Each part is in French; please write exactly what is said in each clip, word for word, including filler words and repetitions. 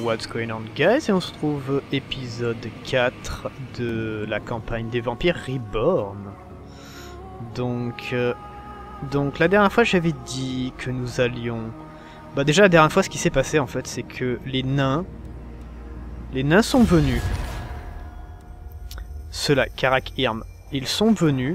What's going on guys, et on se retrouve épisode quatre de la campagne des vampires Reborn. Donc, euh, donc la dernière fois j'avais dit que nous allions... Bah déjà la dernière fois ce qui s'est passé en fait c'est que les nains... Les nains sont venus. Ceux-là, Karak Irm, ils sont venus.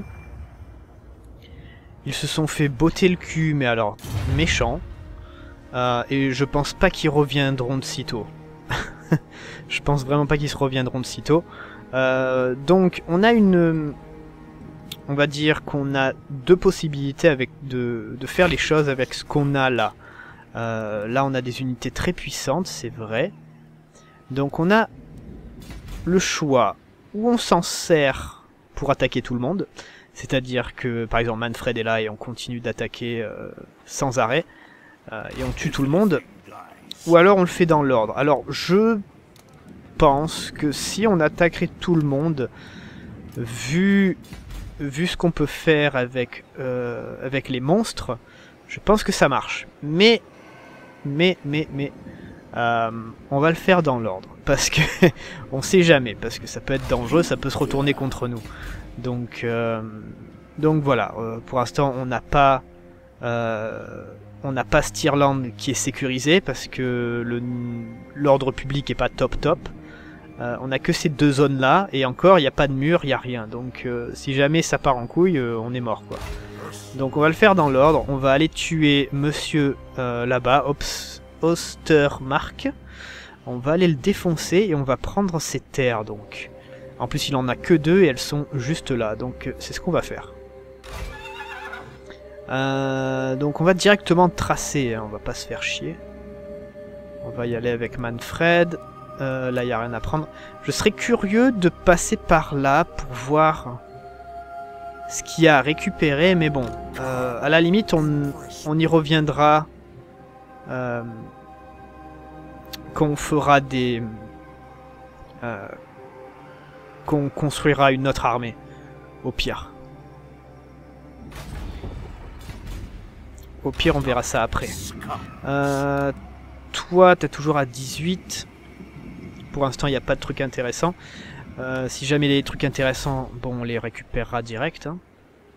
Ils se sont fait botter le cul, mais alors méchant. Euh, et je pense pas qu'ils reviendront de sitôt. Je pense vraiment pas qu'ils se reviendront de sitôt. Euh, donc on a une... On va dire qu'on a deux possibilités avec de, de faire les choses avec ce qu'on a là. Euh, là on a des unités très puissantes, c'est vrai. Donc on a le choix où on s'en sert pour attaquer tout le monde. C'est-à-dire que par exemple Manfred est là et on continue d'attaquer euh, sans arrêt. Euh, et on tue tout le monde, ou alors on le fait dans l'ordre. Alors je pense que si on attaquerait tout le monde, vu, vu ce qu'on peut faire avec, euh, avec les monstres, je pense que ça marche. Mais, mais, mais, mais, euh, on va le faire dans l'ordre, parce que on sait jamais, parce que ça peut être dangereux, ça peut se retourner contre nous. Donc, euh, donc voilà, euh, pour l'instant on n'a pas... Euh, On n'a pas Stirland qui est sécurisé parce que l'ordre public est pas top top. Euh, on a que ces deux zones là et encore il n'y a pas de mur, il n'y a rien. Donc euh, si jamais ça part en couille, euh, on est mort quoi. Donc on va le faire dans l'ordre. On va aller tuer monsieur euh, là-bas, Ostermark. On va aller le défoncer et on va prendre ses terres donc. En plus il en a que deux et elles sont juste là. Donc euh, c'est ce qu'on va faire. Euh, donc on va directement tracer, hein, on va pas se faire chier. On va y aller avec Manfred. Euh, là il n'y a rien à prendre. Je serais curieux de passer par là pour voir ce qu'il y a à récupérer, mais bon, euh, à la limite on, on y reviendra euh, quand on fera des... Euh, qu'on construira une autre armée, au pire. Au pire, on verra ça après. Euh, toi, t'es toujours à dix-huit. Pour l'instant, il n'y a pas de trucs intéressants. Euh, si jamais il y a des trucs intéressants, bon, on les récupérera direct. Hein.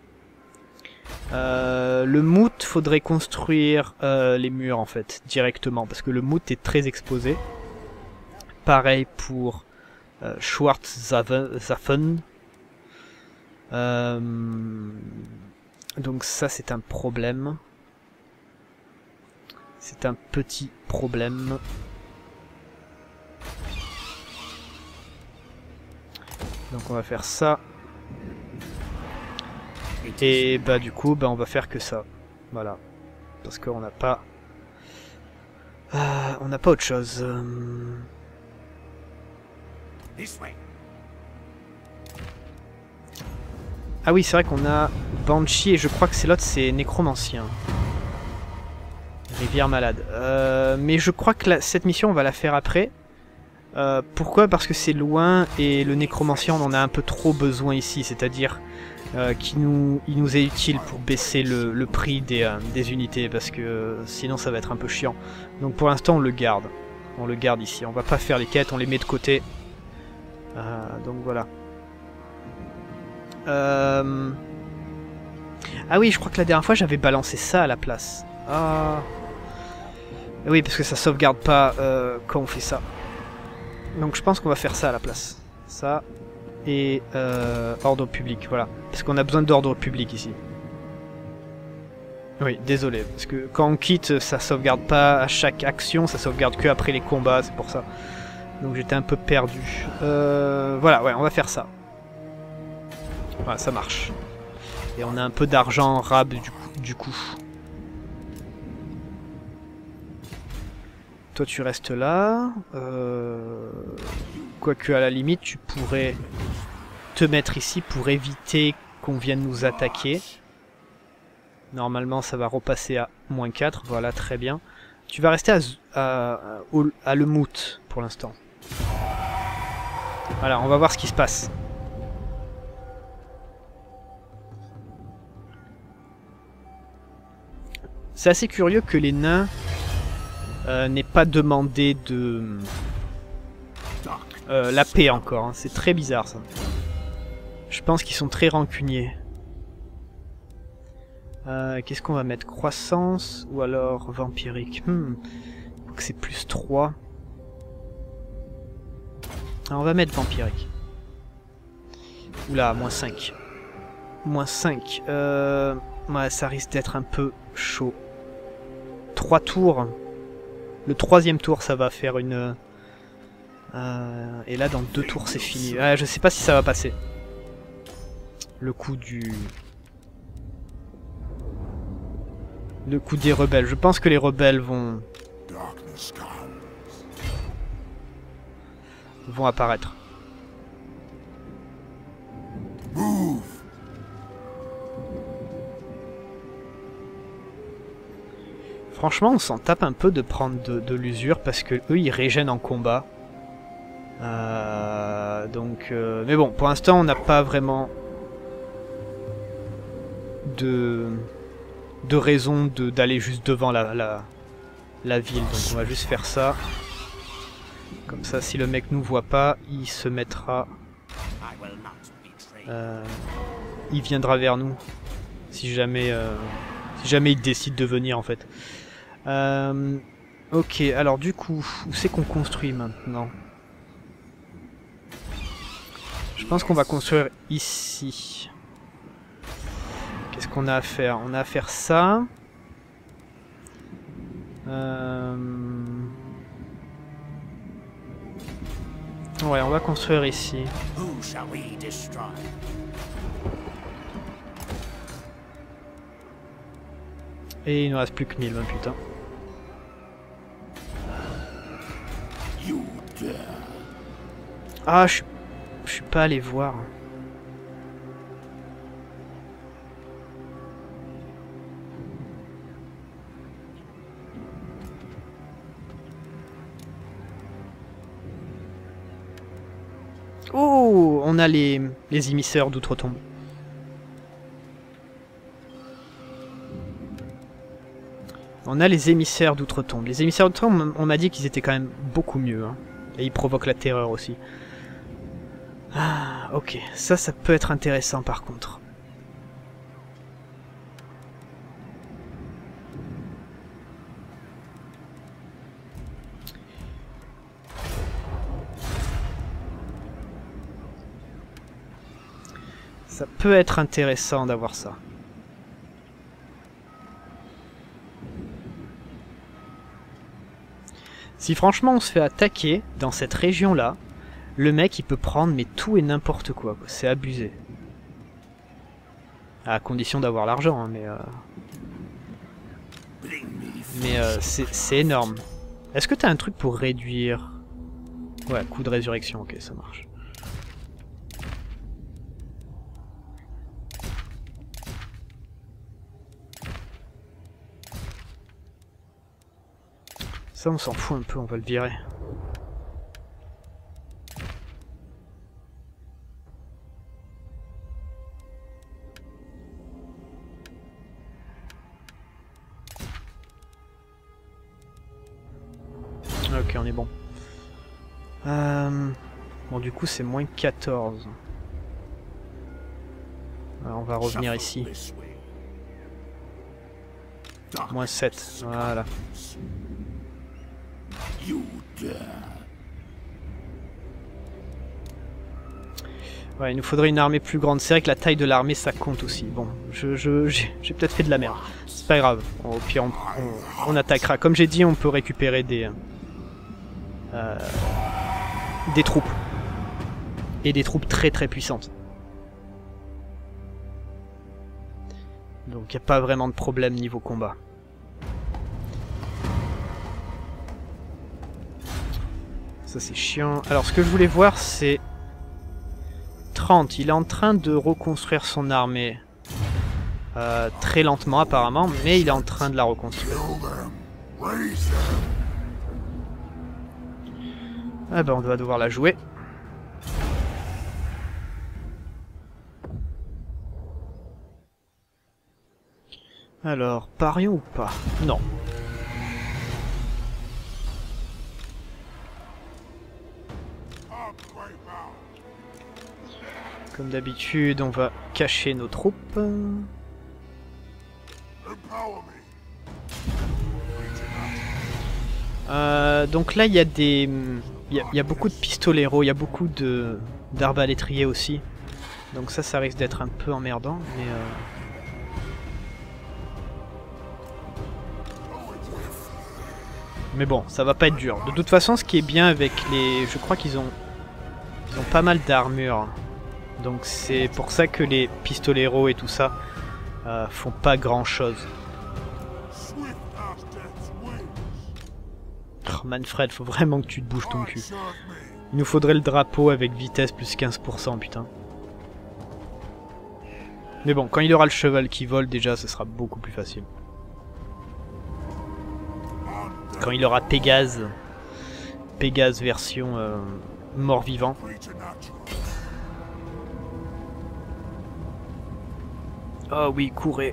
Euh, le moot, faudrait construire euh, les murs, en fait, directement. Parce que le moot est très exposé. Pareil pour euh, Schwarzhafen. Euh, donc ça, c'est un problème. C'est un petit problème. Donc on va faire ça. Et bah du coup bah on va faire que ça. Voilà. Parce qu'on n'a pas... Euh, on n'a pas autre chose. Ah oui c'est vrai qu'on a Banshee et je crois que c'est l'autre c'est Nécromancien. Rivière malade. Euh, mais je crois que la, cette mission on va la faire après. Euh, pourquoi? Parce que c'est loin et le nécromancien on en a un peu trop besoin ici. C'est-à-dire euh, qu'il nous, il nous est utile pour baisser le, le prix des, euh, des unités. Parce que euh, sinon ça va être un peu chiant. Donc pour l'instant on le garde. On le garde ici. On va pas faire les quêtes, on les met de côté. Euh, donc voilà. Euh... Ah oui je crois que la dernière fois j'avais balancé ça à la place. Ah... Oui, parce que ça sauvegarde pas euh, quand on fait ça. Donc je pense qu'on va faire ça à la place. Ça et euh, ordre public, voilà. Parce qu'on a besoin d'ordre public ici. Oui, désolé. Parce que quand on quitte, ça sauvegarde pas à chaque action, ça sauvegarde que après les combats, c'est pour ça. Donc j'étais un peu perdu. Euh, voilà, ouais, on va faire ça. Voilà, ça marche. Et on a un peu d'argent rab du coup. Du coup. Toi tu restes là, euh... quoique à la limite tu pourrais te mettre ici pour éviter qu'on vienne nous attaquer. Normalement ça va repasser à moins quatre, voilà très bien. Tu vas rester à, à, à, à le moot pour l'instant. Voilà, on va voir ce qui se passe. C'est assez curieux que les nains euh, n'aient pas demandé de, Euh, la paix encore, hein. C'est très bizarre ça. Je pense qu'ils sont très rancuniers. Euh, Qu'est-ce qu'on va mettre? Croissance ou alors vampirique? Hmm. Faut que c'est plus trois. Alors, on va mettre vampirique. Oula, moins cinq. Moins cinq. Euh... Ouais, ça risque d'être un peu chaud. trois tours. Le troisième tour, ça va faire une... Euh... Et là, dans deux tours, c'est fini. Ah, je sais pas si ça va passer. Le coup du... Le coup des rebelles. Je pense que les rebelles vont... vont apparaître. Franchement, on s'en tape un peu de prendre de, de l'usure parce que eux, ils régènent en combat. Euh, donc, euh, mais bon, pour l'instant, on n'a pas vraiment de de raison de d'aller juste devant la, la la ville. Donc, on va juste faire ça. Comme ça, si le mec nous voit pas, il se mettra. Euh, il viendra vers nous. Si jamais, euh, si jamais il décide de venir, en fait. Euh, ok, alors du coup, où c'est qu'on construit maintenant? Je pense qu'on va construire ici. Qu'est-ce qu'on a à faire? On a à faire ça. Euh... Ouais, on va construire ici. Et il ne reste plus que mille, putain. Ah, je je suis pas allé voir. Oh, on a les, les émisseurs d'outre-tombe. On a les émissaires d'outre-tombe. Les émissaires d'outre-tombe, on m'a dit qu'ils étaient quand même beaucoup mieux. Hein. Et ils provoquent la terreur aussi. Ah, ok. Ça, ça peut être intéressant par contre. Ça peut être intéressant d'avoir ça. Si franchement on se fait attaquer dans cette région-là, le mec il peut prendre mais tout et n'importe quoi, quoi. C'est abusé. À condition d'avoir l'argent, hein, mais... Euh... Mais euh, c'est énorme. Est-ce que t'as un truc pour réduire... Ouais, coup de résurrection, ok, ça marche. Ça, on s'en fout un peu, on va le virer. Ok, on est bon. Euh... Bon, du coup, c'est moins quatorze. Alors, on va revenir ici. Moins sept, voilà. Ouais, il nous faudrait une armée plus grande. C'est vrai que la taille de l'armée, ça compte aussi. Bon, je, je, j'ai peut-être fait de la merde. C'est pas grave. Au pire, on, on, on attaquera. Comme j'ai dit, on peut récupérer des... Euh, des troupes. Et des troupes très très puissantes. Donc, il n'y a pas vraiment de problème niveau combat. Ça, c'est chiant. Alors, ce que je voulais voir, c'est... trente. Il est en train de reconstruire son armée. Euh, très lentement, apparemment, mais il est en train de la reconstruire. Ah ben, on va devoir la jouer. Alors, parions ou pas? Non. Comme d'habitude, on va cacher nos troupes. Euh, donc là, il y a des... Il y, y a beaucoup de pistoleros, il y a beaucoup de d'arbalétriers aussi. Donc ça, ça risque d'être un peu emmerdant, mais... Euh... Mais bon, ça va pas être dur. De toute façon, ce qui est bien avec les... Je crois qu'ils ont... Ils ont pas mal d'armure. Donc c'est pour ça que les pistoleros et tout ça euh, font pas grand chose. Oh, Manfred, faut vraiment que tu te bouges ton cul. Il nous faudrait le drapeau avec vitesse plus quinze pour cent, putain. Mais bon, quand il aura le cheval qui vole, déjà, ce sera beaucoup plus facile. Quand il aura Pégase. Pégase version euh, mort-vivant. Ah oui, courez.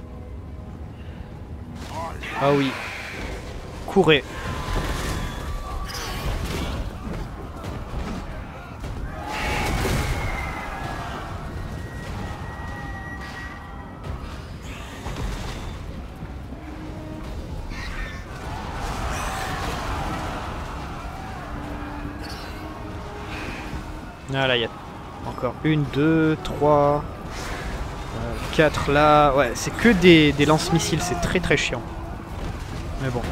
Ah oui. Courez. Ah là, il y a encore une, deux, trois, euh, quatre là. Ouais, c'est que des, des lance-missiles, c'est très très chiant. Mais bon.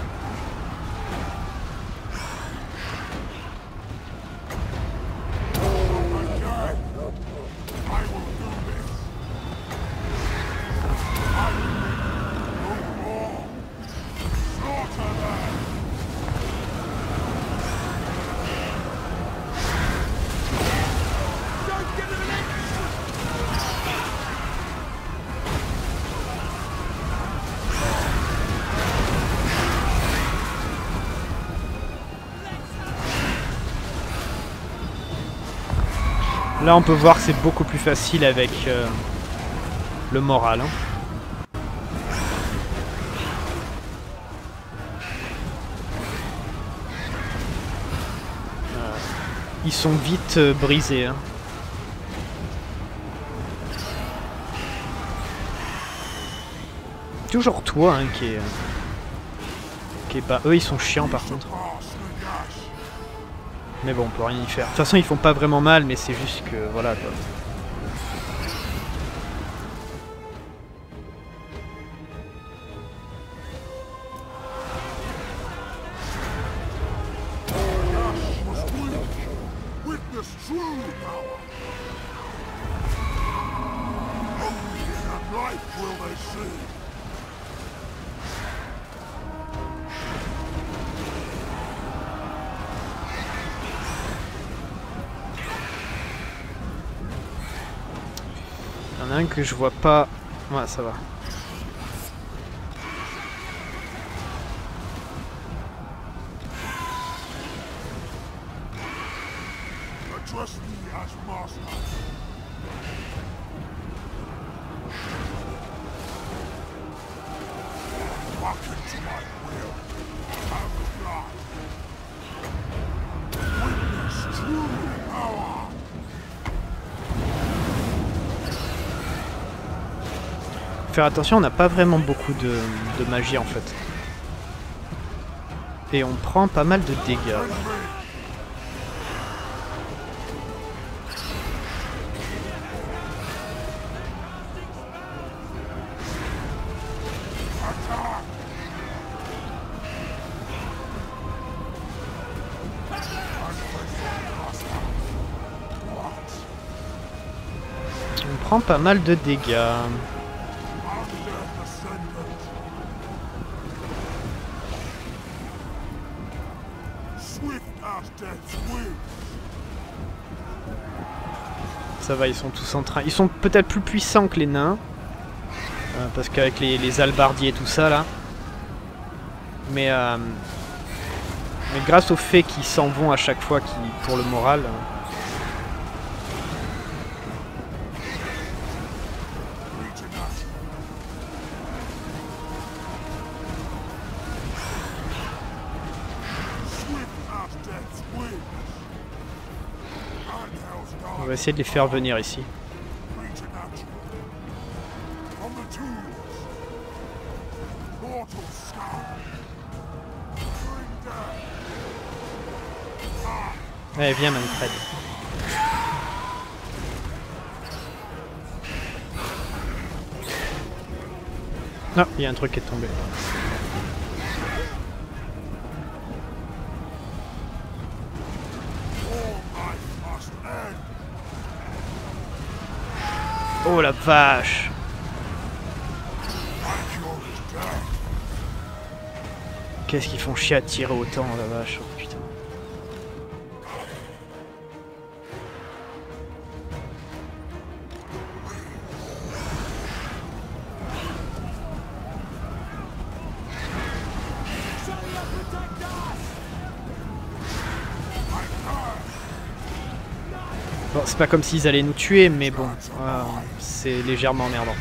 Là on peut voir que c'est beaucoup plus facile avec euh, le moral. Hein. Euh, ils sont vite euh, brisés. Hein. Toujours toi hein, qui est... qui est pas... Eux ils sont chiants par contre. Mais bon, on peut rien y faire. De toute façon, ils font pas vraiment mal, mais c'est juste que... Voilà, quoi. Il y en a un que je vois pas. Ouais, ça va. Faire attention, on n'a pas vraiment beaucoup de, de magie en fait. Et on prend pas mal de dégâts. On prend pas mal de dégâts. Ça va, ils sont tous en train... Ils sont peut-être plus puissants que les nains. Euh, parce qu'avec les, les hallebardiers et tout ça, là. Mais, euh, mais grâce au fait qu'ils s'en vont à chaque fois qui, pour le moral... Euh, On va essayer de les faire venir ici. Allez, viens Manfred. Non, il y a un truc qui est tombé. Oh la vache! Qu'est-ce qu'ils font chier à tirer autant, la vache, oh putain. Bon, c'est pas comme s'ils allaient nous tuer, mais bon, euh, c'est légèrement emmerdant.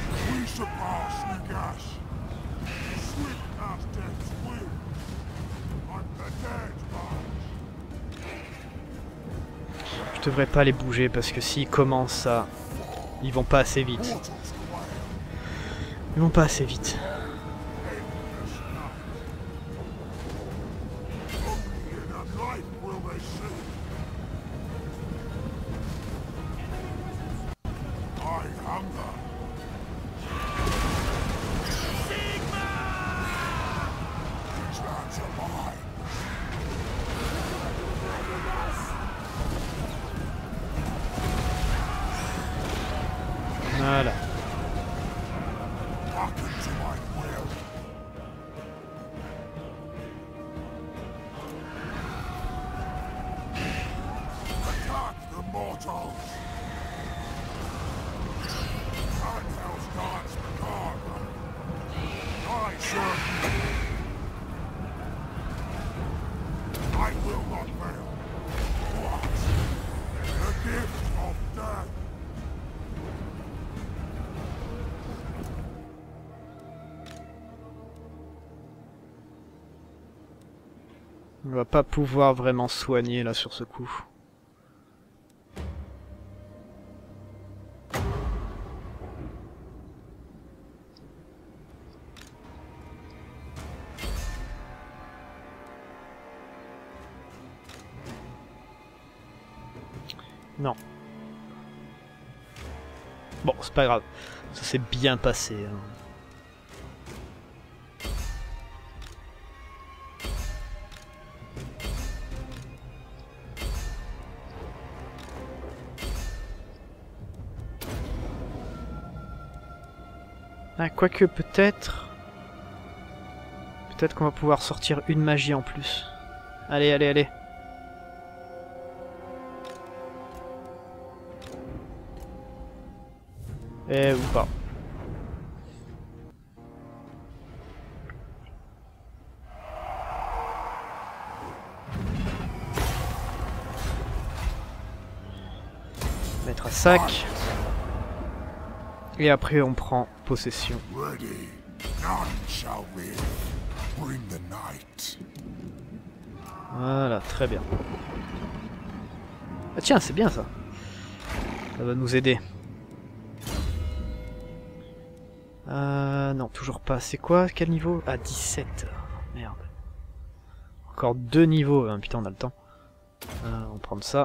Je devrais pas les bouger parce que s'ils commencent à... Ils vont pas assez vite. Ils vont pas assez vite. Voilà. On va pas pouvoir vraiment soigner là sur ce coup. Non. Bon, c'est pas grave. Ça s'est bien passé. Hein. Ah, quoique peut-être... Peut-être qu'on va pouvoir sortir une magie en plus. Allez, allez, allez. Eh, ou pas. Mettre à sac. Et après on prend possession. Voilà, très bien. Ah tiens, c'est bien ça. Ça va nous aider. Euh, non, toujours pas. C'est quoi? Quel niveau? Ah, dix-sept. Merde. Encore deux niveaux. Hein. Putain, on a le temps. Euh, on va prendre ça.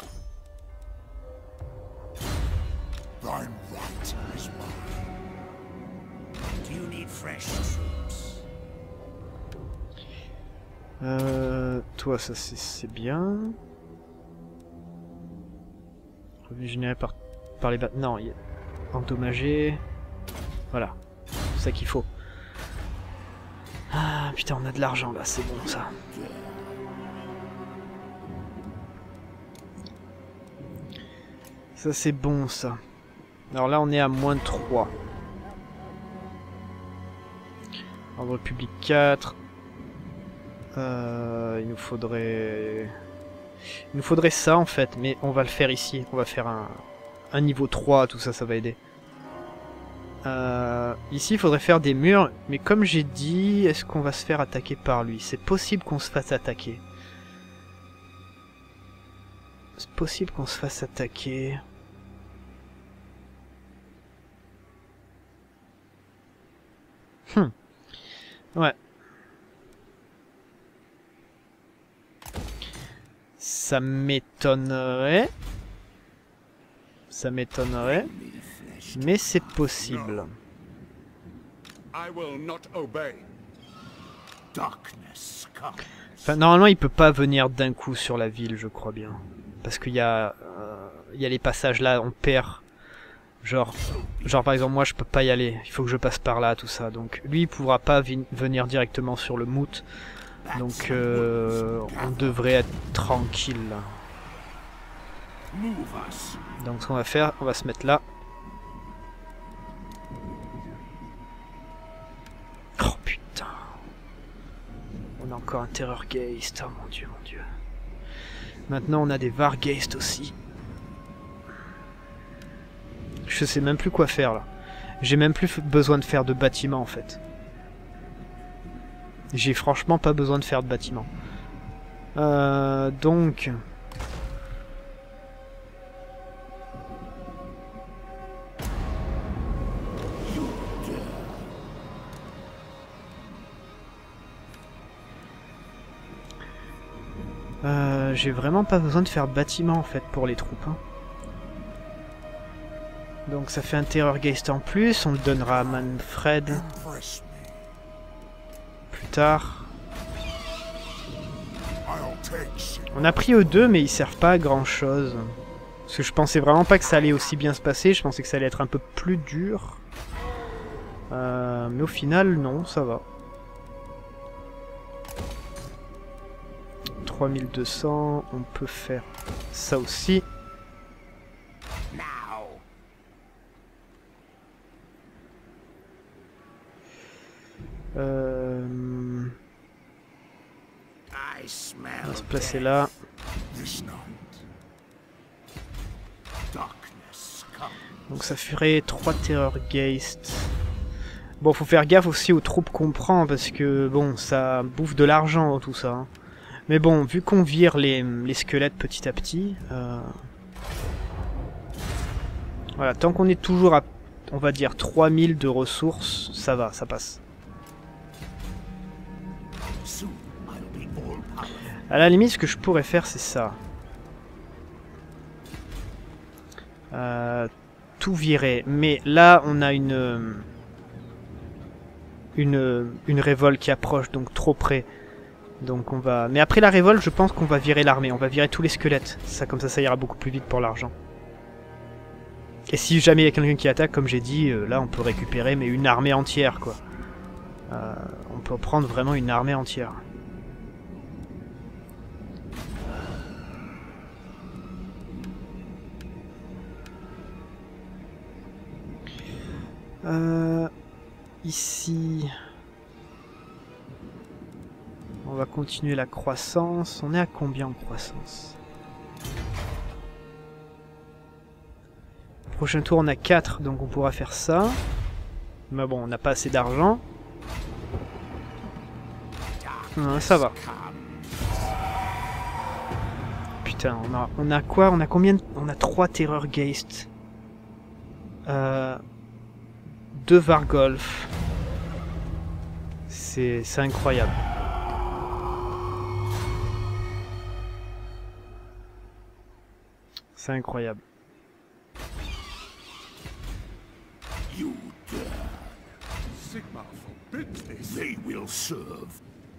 Euh, toi, ça c'est bien. Revenu généré par, par les bâtiments. Non, il est endommagé. Voilà. C'est ça qu'il faut. Ah putain, on a de l'argent là, c'est bon ça. Ça c'est bon ça. Alors là on est à moins de trois. Ordre public quatre. Euh, il nous faudrait... Il nous faudrait ça en fait, mais on va le faire ici. On va faire un, un niveau trois, tout ça, ça va aider. Euh, ici il faudrait faire des murs, mais comme j'ai dit, est-ce qu'on va se faire attaquer par lui? C'est possible qu'on se fasse attaquer. C'est possible qu'on se fasse attaquer. Hum. Ouais. Ça m'étonnerait. Ça m'étonnerait. Mais c'est possible. Enfin, normalement, il peut pas venir d'un coup sur la ville, je crois bien. Parce qu'il y a... Euh, il y a les passages là, on perd... Genre, genre par exemple moi je peux pas y aller, il faut que je passe par là, tout ça. Donc lui il pourra pas venir directement sur le moot. Donc euh, on devrait être tranquille là. Donc ce qu'on va faire, on va se mettre là. Oh putain. On a encore un Terrorgeist, oh mon dieu, mon dieu. Maintenant on a des Vargeist aussi. Je sais même plus quoi faire là. J'ai même plus besoin de faire de bâtiments en fait. J'ai franchement pas besoin de faire de bâtiments. Euh, donc... Euh, j'ai vraiment pas besoin de faire de bâtiments en fait pour les troupes. Hein. Donc ça fait un Terrorgeist en plus, on le donnera à Manfred plus tard. On a pris eux deux mais ils servent pas à grand chose. Parce que je pensais vraiment pas que ça allait aussi bien se passer, je pensais que ça allait être un peu plus dur. Euh, mais au final non, ça va. trois mille deux cents, on peut faire ça aussi. Euh... On va se placer là. Donc ça ferait trois Terrorgeist. Bon, faut faire gaffe aussi aux troupes qu'on prend parce que bon, ça bouffe de l'argent tout ça. Hein. Mais bon, vu qu'on vire les, les squelettes petit à petit, euh... voilà, tant qu'on est toujours à, on va dire, trois mille de ressources, ça va, ça passe. À la limite, ce que je pourrais faire, c'est ça. Euh, tout virer. Mais là, on a une, une, une révolte qui approche, donc trop près. Donc on va... Mais après la révolte, je pense qu'on va virer l'armée. On va virer tous les squelettes. Ça, comme ça, ça ira beaucoup plus vite pour l'argent. Et si jamais il y a quelqu'un qui attaque, comme j'ai dit, euh, là, on peut récupérer, mais une armée entière, quoi. Euh, on peut prendre vraiment une armée entière. Euh, ici, on va continuer la croissance. On est à combien en croissance? Prochain tour, on a quatre, donc on pourra faire ça. Mais bon, on n'a pas assez d'argent. Ah, ça va. Putain, on a, on a quoi? On a combien de... On a trois Terrorgeist. Euh... deux Vargolf. C'est incroyable. C'est incroyable. You dare. Sigma forbid this. They will serve.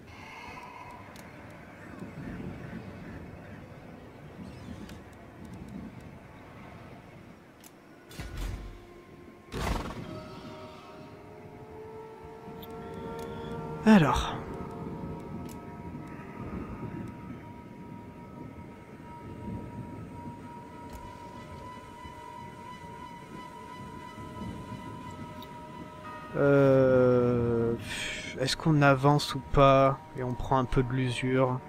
Alors. Euh... Est-ce qu'on avance ou pas? Et on prend un peu de l'usure.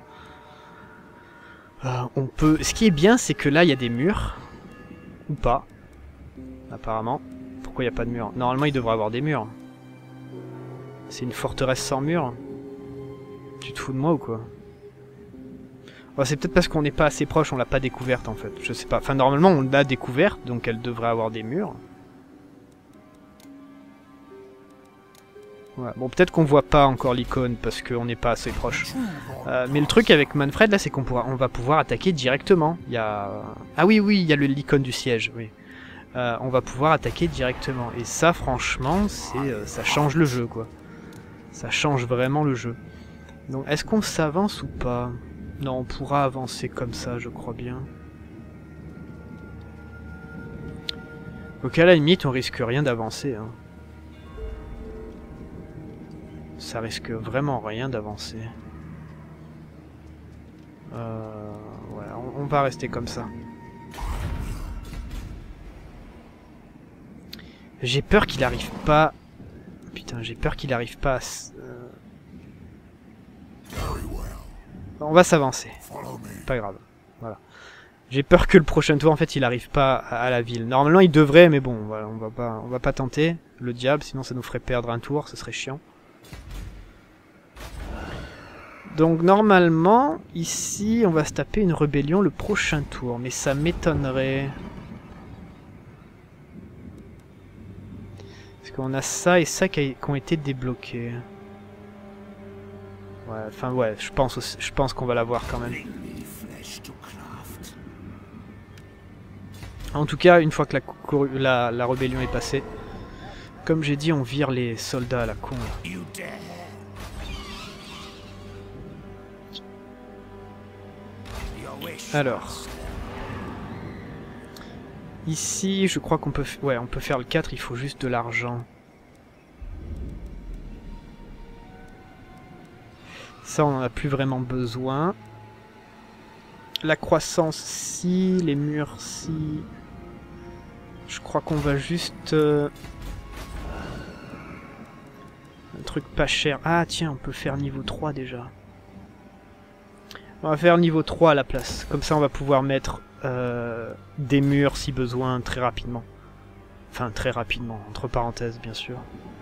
Euh, on peut... Ce qui est bien, c'est que là, il y a des murs. Ou pas. Apparemment. Pourquoi il n'y a pas de murs? Normalement, il devrait y avoir des murs. C'est une forteresse sans mur. Tu te fous de moi ou quoi? Bon, c'est peut-être parce qu'on n'est pas assez proche, on l'a pas découverte en fait. Je sais pas. Enfin, normalement, on l'a découverte, donc elle devrait avoir des murs. Ouais. Bon, peut-être qu'on voit pas encore l'icône parce qu'on n'est pas assez proche. Euh, mais le truc avec Manfred, là, c'est qu'on pourra, on va pouvoir attaquer directement. Il y a... Ah oui, oui, il y a l'icône du siège, oui. Euh, on va pouvoir attaquer directement. Et ça, franchement, c'est, euh, ça change le jeu, quoi. Ça change vraiment le jeu. Donc, est-ce qu'on s'avance ou pas? Non, on pourra avancer comme ça, je crois bien. Donc, à la limite, on risque rien d'avancer, hein. Ça risque vraiment rien d'avancer. Euh, ouais, on, on va rester comme ça. J'ai peur qu'il arrive pas... Putain, j'ai peur qu'il arrive pas à... Euh... On va s'avancer. Pas grave. Voilà. J'ai peur que le prochain tour, en fait, il arrive pas à, à la ville. Normalement, il devrait, mais bon, voilà, on va pas, on va pas tenter le diable, sinon ça nous ferait perdre un tour, ce serait chiant. Donc normalement, ici, on va se taper une rébellion le prochain tour, mais ça m'étonnerait. Parce qu'on a ça et ça qui, a, qui ont été débloqués. Ouais, enfin ouais, je pense, aussi, je pense qu'on va l'avoir quand même. En tout cas, une fois que la, la, la rébellion est passée, comme j'ai dit, on vire les soldats à la con. Là. Alors, ici, je crois qu'on peut, ouais, on peut faire le quatre. Il faut juste de l'argent. Ça, on en a plus vraiment besoin. La croissance, si, les murs, si. Je crois qu'on va juste euh... un truc pas cher. Ah tiens, on peut faire niveau trois déjà. On va faire niveau trois à la place. Comme ça, on va pouvoir mettre euh, des murs si besoin très rapidement. Enfin, très rapidement, entre parenthèses, bien sûr.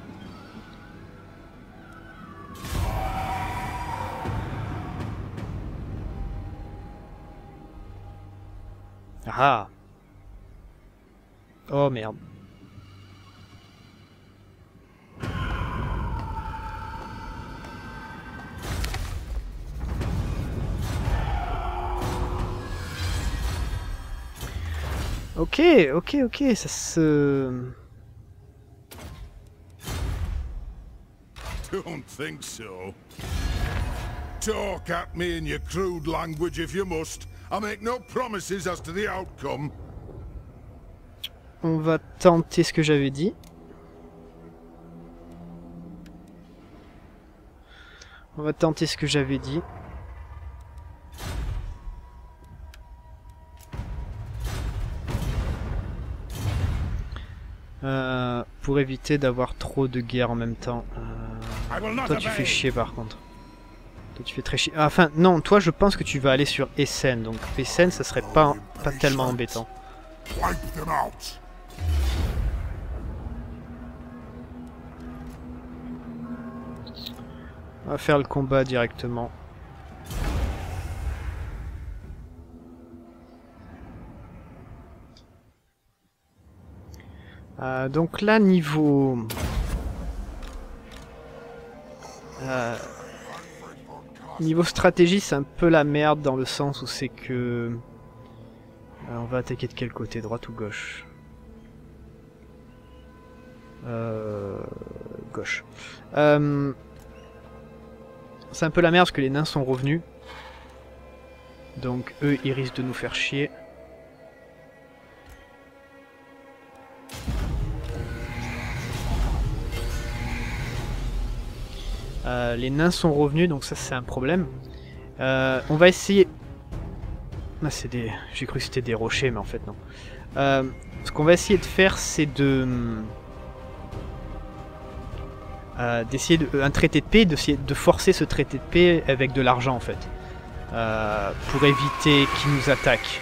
Ah! Oh merde. Ok, ok, ok, ça se... Don't think so. Talk at me in your crude language if you must. I make no promises as to the outcome. On va tenter ce que j'avais dit. On va tenter ce que j'avais dit. Euh, pour éviter d'avoir trop de guerre en même temps. Euh, toi tu fais chier par contre. Toi tu fais très chier. Ah, enfin non, toi je pense que tu vas aller sur Essen. Donc Essen ça serait pas, pas tellement embêtant. On va faire le combat directement. Euh, donc là, niveau... Euh, niveau stratégie, c'est un peu la merde dans le sens où c'est que... Euh, on va attaquer de quel côté, droite ou gauche? Euh... Gauche. Euh... C'est un peu la merde parce que les nains sont revenus. Donc eux, ils risquent de nous faire chier. Euh, les nains sont revenus, donc ça c'est un problème. Euh, on va essayer... Ah, c'est des... J'ai cru que c'était des rochers, mais en fait non. Euh, ce qu'on va essayer de faire, c'est de... Euh, d'essayer de... un traité de paix, d'essayer de forcer ce traité de paix avec de l'argent en fait. Euh, pour éviter qu'ils nous attaquent.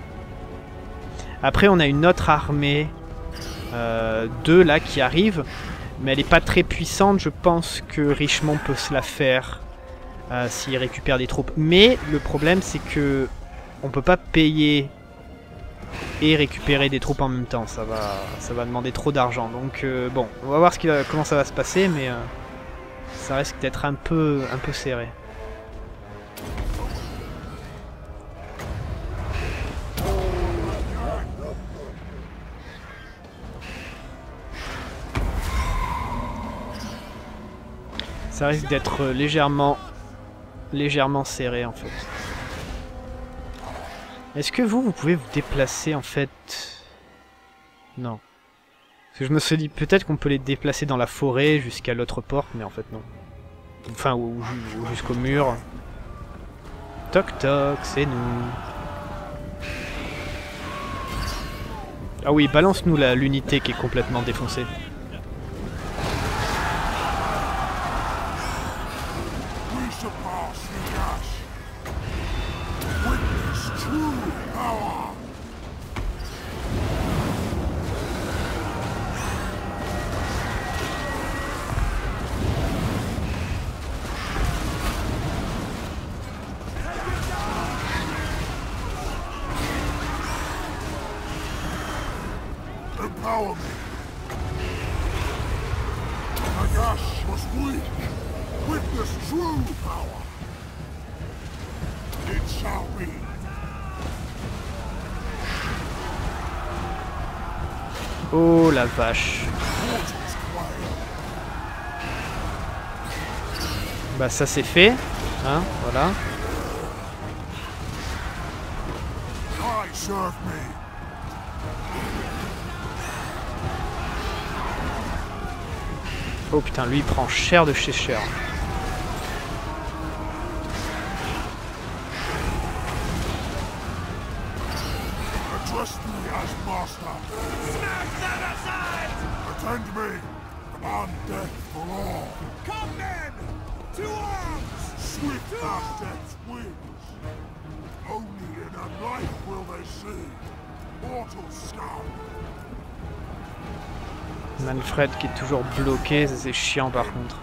Après on a une autre armée euh, deux là qui arrive. Mais elle n'est pas très puissante, je pense que Richemont peut se la faire euh, s'ils récupèrent des troupes. Mais le problème c'est que on peut pas payer et récupérer des troupes en même temps, ça va, ça va demander trop d'argent. Donc euh, bon, on va voir ce qui va, comment ça va se passer, mais euh, ça risque d'être un peu, un peu serré. Ça risque d'être légèrement, légèrement serré en fait. Est-ce que vous, vous pouvez vous déplacer en fait? Non. Parce que je me suis dit peut-être qu'on peut les déplacer dans la forêt jusqu'à l'autre porte, mais en fait non. Enfin, ou, ou jusqu'au mur. Toc toc, c'est nous. Ah oui, balance-nous l'unité qui est complètement défoncée. Empower me. Nagash was weak. Witness true power. It shall be. Oh la vache. Bah ça c'est fait, hein, voilà. I serve me. Oh putain, lui il prend cher de chez cher. Trust me as master. Smash that aside! Attend me. Command death for all. Come then! To arms! Swift as death's wings. Only in a life will they see. Mortal scum. Manfred qui est toujours bloqué, ça c'est chiant par contre.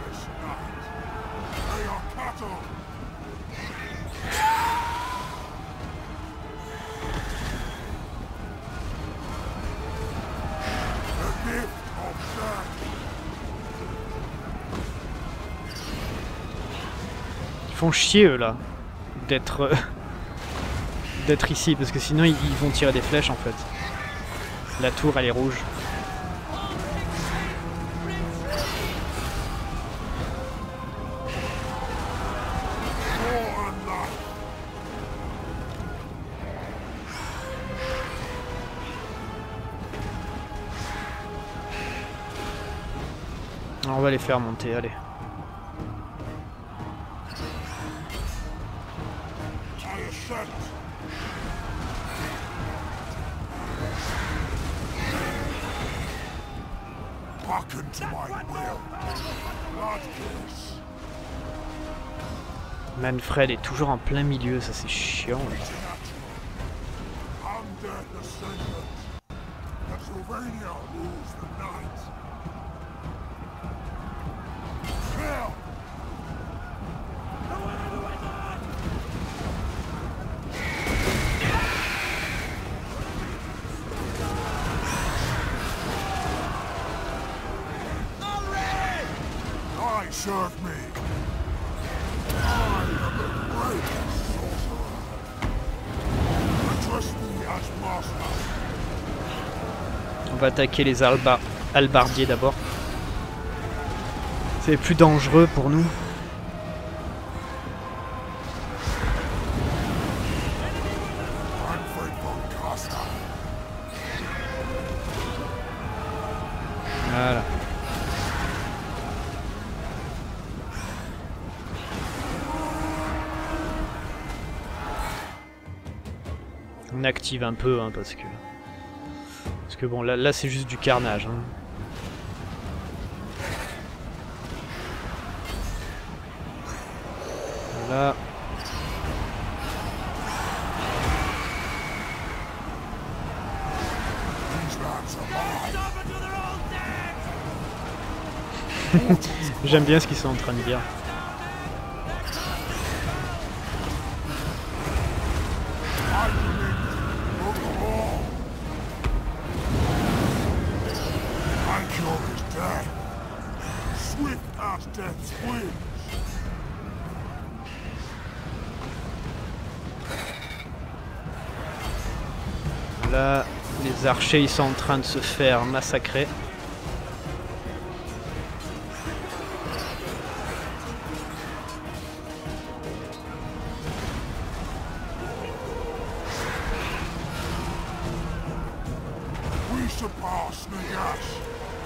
Ils font chier eux là d'être euh, d'être ici parce que sinon ils, ils vont tirer des flèches en fait. La tour elle est rouge. On va les faire monter, allez. Manfred est toujours en plein milieu, ça c'est chiant. Là. Serve me. I am the greatest sorcerer. Trust me as master. On va attaquer les alba albardiers d'abord. C'est plus dangereux pour nous. Voilà. On active un peu hein, parce que parce que bon là, là c'est juste du carnage hein. Voilà. J'aime bien ce qu'ils sont en train de dire. past death's winds. Là, les archers ils sont en train de se faire massacrer. We surpass Nagash.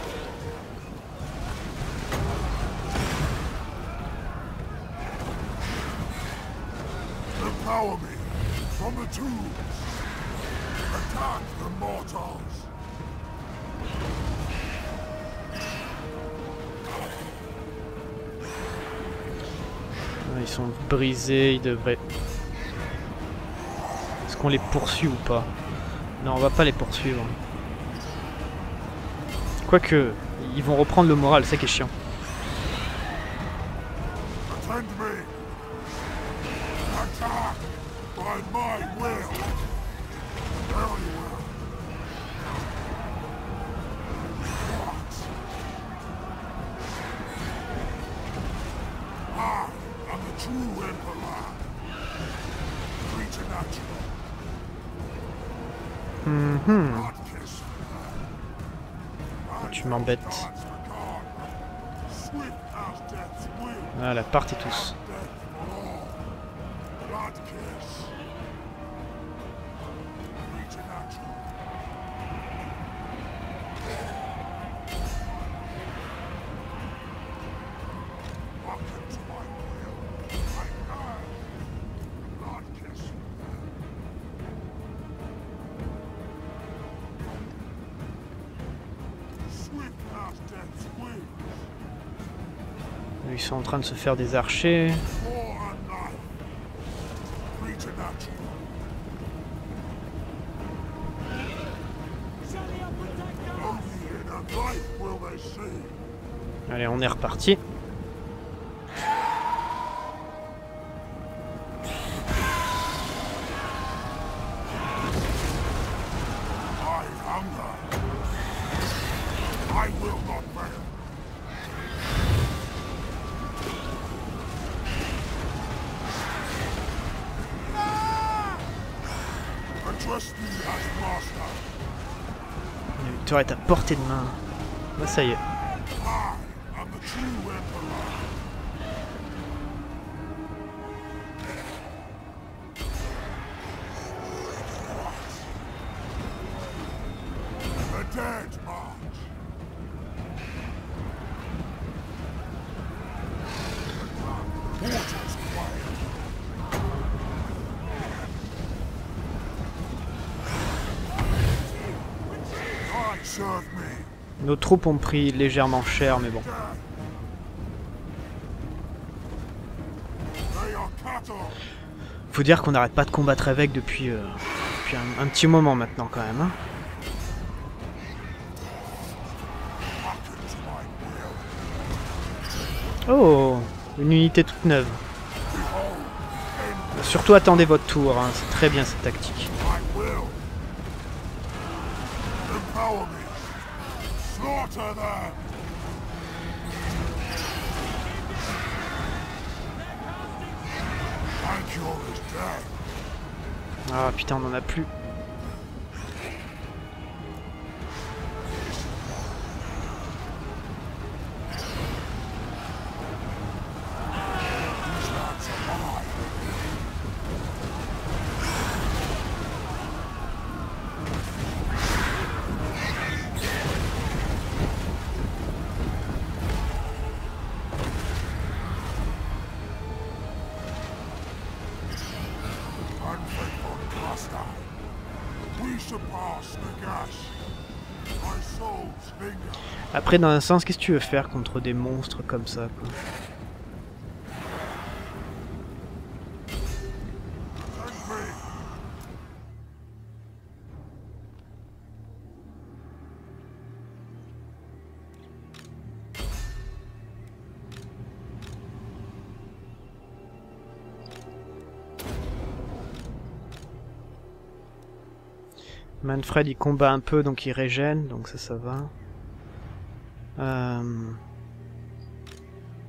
Empower me from the tombs. Attack the mortals. Ils sont brisés, ils devraient... Est-ce qu'on les poursuit ou pas? Non, on va pas les poursuivre. Quoique, ils vont reprendre le moral, c'est ça qui est chiant. Attend me. Attack by my will. Very well. What? I am the true Emperor. Preternatural. Mhm. Not kiss. Tu m'embêtes. Swift as death's will. Voilà, partez tous. Death for all. Blood kiss. Preternatural. Hearken to my will. I die. Blood kiss. Swift as death's will. Ils sont en train de se faire des archers. War and life. Preternatural. Only in a life will they see. Allez, on est reparti. I hunger. I will not fail. Address me as master. La victoire est à portée de main. Là, ça y est. I am the true emperor. The dead march. Portals quiet. God serve me. Nos troupes ont pris légèrement cher, mais bon. They are cattle. Faut dire qu'on n'arrête pas de combattre avec depuis, euh, depuis un, un petit moment maintenant quand même. Hein. Hearken to my will. Oh, une unité toute neuve. Surtout attendez votre tour, hein. C'est très bien cette tactique. My will. Empower me. Slaughter them. My cure is death. Ah putain, on en a plus. These lads are mine. Unfaithful master. We surpass Nagash. My soul's finger. Après, dans un sens, qu'est-ce que tu veux faire contre des monstres comme ça, quoi? Send me. Manfred il combat un peu donc il régène, donc ça ça va. Euh...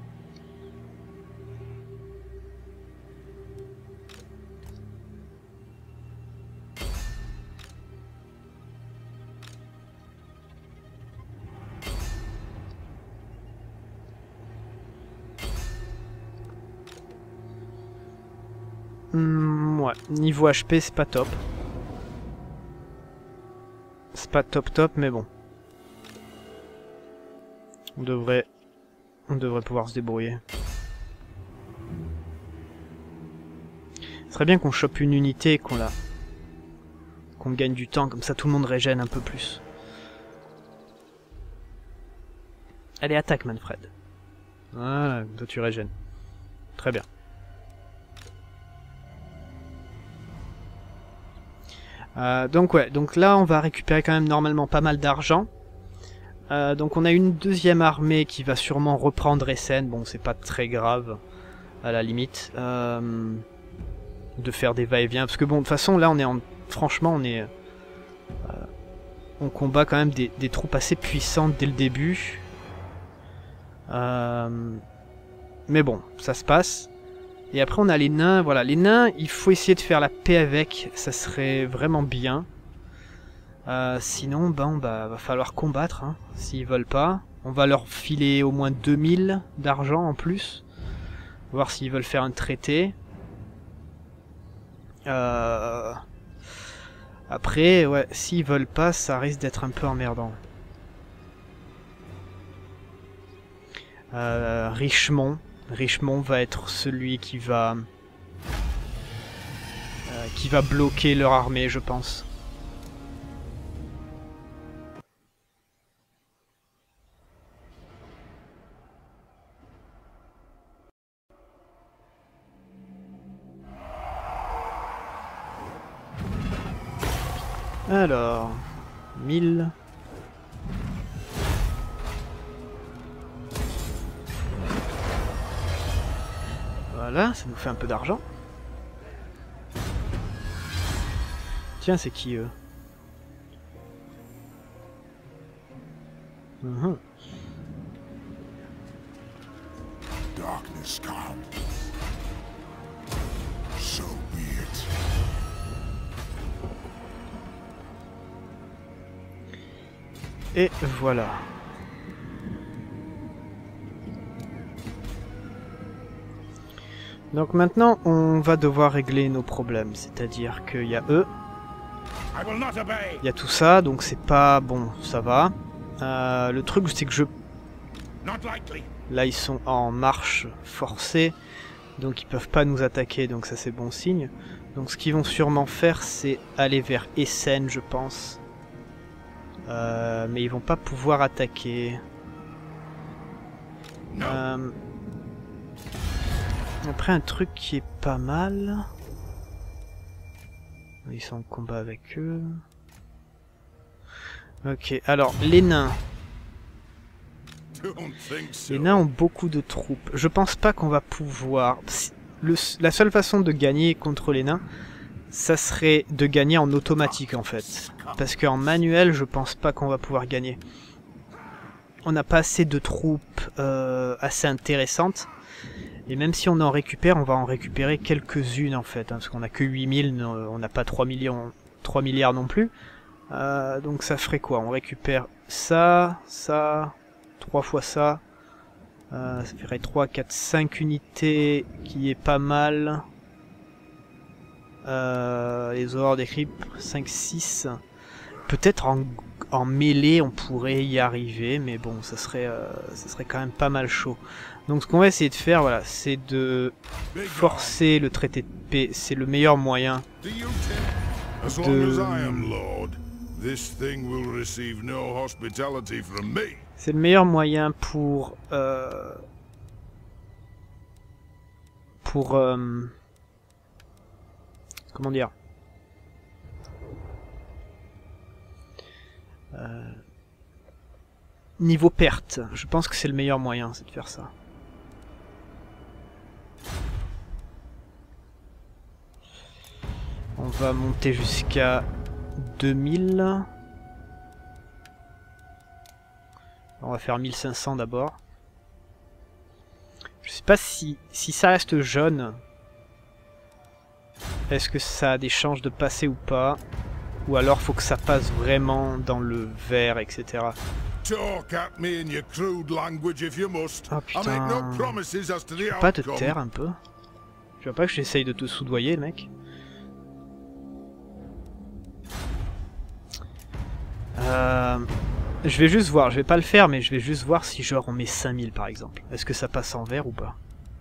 Hmm, ouais, niveau H P, c'est pas top. C'est pas top top, mais bon. On devrait... On devrait pouvoir se débrouiller. Ce serait bien qu'on chope une unité et qu'on la... qu'on gagne du temps, comme ça tout le monde régène un peu plus. Allez, attaque Manfred. Voilà, toi tu régènes. Très bien. Euh, donc ouais, donc là on va récupérer quand même normalement pas mal d'argent. Euh, donc on a une deuxième armée qui va sûrement reprendre Essen. Bon, c'est pas très grave, à la limite, euh, de faire des va-et-vient. Parce que bon, de toute façon, là on est en... Franchement, on est... Euh, on combat quand même des, des troupes assez puissantes dès le début. Euh, mais bon, ça se passe. Et après on a les nains, voilà, les nains, il faut essayer de faire la paix avec, ça serait vraiment bien. Euh, sinon, ben, bah, va falloir combattre, hein, s'ils veulent pas. On va leur filer au moins deux mille d'argent en plus. Voir s'ils veulent faire un traité. Euh... Après, ouais, s'ils veulent pas, ça risque d'être un peu emmerdant. Euh, Richemont. Richemont va être celui qui va... Euh, qui va bloquer leur armée, je pense. Alors... mille... Voilà, ça nous fait un peu d'argent. Tiens, c'est qui eux? uh-huh. Darkness come. So be it. Et voilà. Donc maintenant, on va devoir régler nos problèmes. C'est-à-dire qu'il y a eux. Il y a tout ça, donc c'est pas... Bon, ça va. Euh, le truc, c'est que je... Là, ils sont en marche forcée. Donc ils peuvent pas nous attaquer, donc ça c'est bon signe. Donc ce qu'ils vont sûrement faire, c'est aller vers Essen, je pense. Euh, mais ils vont pas pouvoir attaquer. Euh... Après, un truc qui est pas mal... Ils sont en combat avec eux. Ok, alors, les nains. Les nains ont beaucoup de troupes. Je pense pas qu'on va pouvoir... Le, la seule façon de gagner contre les nains, ça serait de gagner en automatique, en fait. Parce qu'en manuel, je pense pas qu'on va pouvoir gagner. On n'a pas assez de troupes euh, assez intéressantes. Et même si on en récupère, on va en récupérer quelques-unes en fait, hein, parce qu'on n'a que huit mille, on n'a pas trois millions, trois milliards non plus. Euh, donc ça ferait quoi? On récupère ça, ça, trois fois ça. Euh, ça ferait trois, quatre, cinq unités, qui est pas mal. Euh, les horreurs des cryptes, cinq, six. Peut-être en, en mêlée on pourrait y arriver, mais bon, ça serait, euh, ça serait quand même pas mal chaud. Donc ce qu'on va essayer de faire, voilà, c'est de forcer le traité de paix. C'est le meilleur moyen de... C'est le meilleur moyen pour... Euh... Pour... Euh... Comment dire euh... Niveau perte, je pense que c'est le meilleur moyen, c'est de faire ça. On va monter jusqu'à deux mille. On va faire mille cinq cents d'abord. Je sais pas si, si ça reste jaune. Est-ce que ça a des chances de passer ou pas? Ou alors faut que ça passe vraiment dans le vert, et cetera. Oh putain, tu peux pas te taire un peu? Tu vois pas que j'essaye de te soudoyer, le mec? Euh... Je vais juste voir, je vais pas le faire, mais je vais juste voir si genre on met cinq mille par exemple. Est-ce que ça passe en vert ou pas?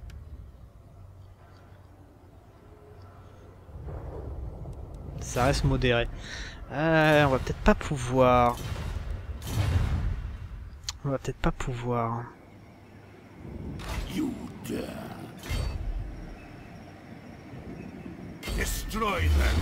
Ça reste modéré. Euh, on va peut-être pas pouvoir... On va peut-être pas pouvoir... You dare. Destroy them.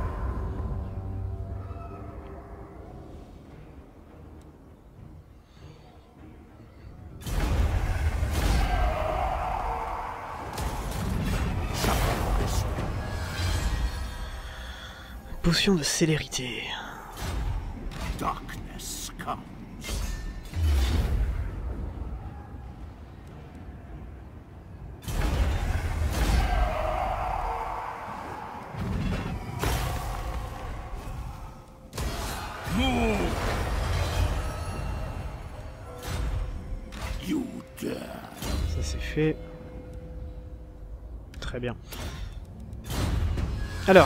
Potion de célérité. Darkness comes. Move. You dare. Ça c'est fait. Très bien. Alors.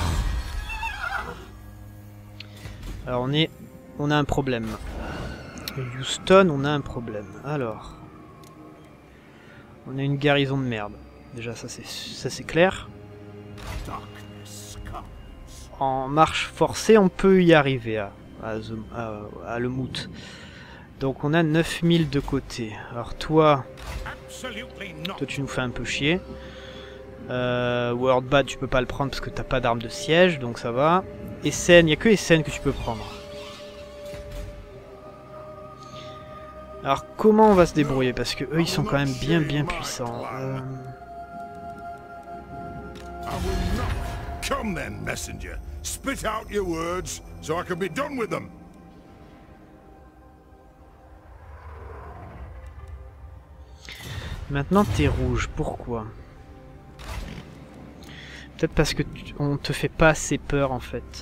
Alors on est... On a un problème. Houston, on a un problème. Alors... On a une garnison de merde. Déjà ça c'est ça c'est clair. En marche forcée, on peut y arriver à, à, à, à le moot. Donc on a neuf mille de côté. Alors toi... Toi tu nous fais un peu chier. Euh, World Bad tu peux pas le prendre parce que t'as pas d'arme de siège, donc ça va. Essen, il n'y a que Essen que tu peux prendre. Alors comment on va se débrouiller? Parce que eux ils sont quand même bien bien puissants. Euh... Come then, messenger. Spit out your words so I can be done with them. Maintenant t'es rouge, pourquoi? Peut-être parce que tu, on te fait pas assez peur en fait.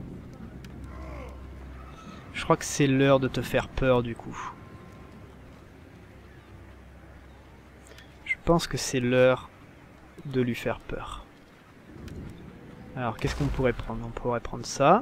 Je crois que c'est l'heure de te faire peur du coup. Je pense que c'est l'heure de lui faire peur. Alors qu'est-ce qu'on pourrait prendre? On pourrait prendre ça.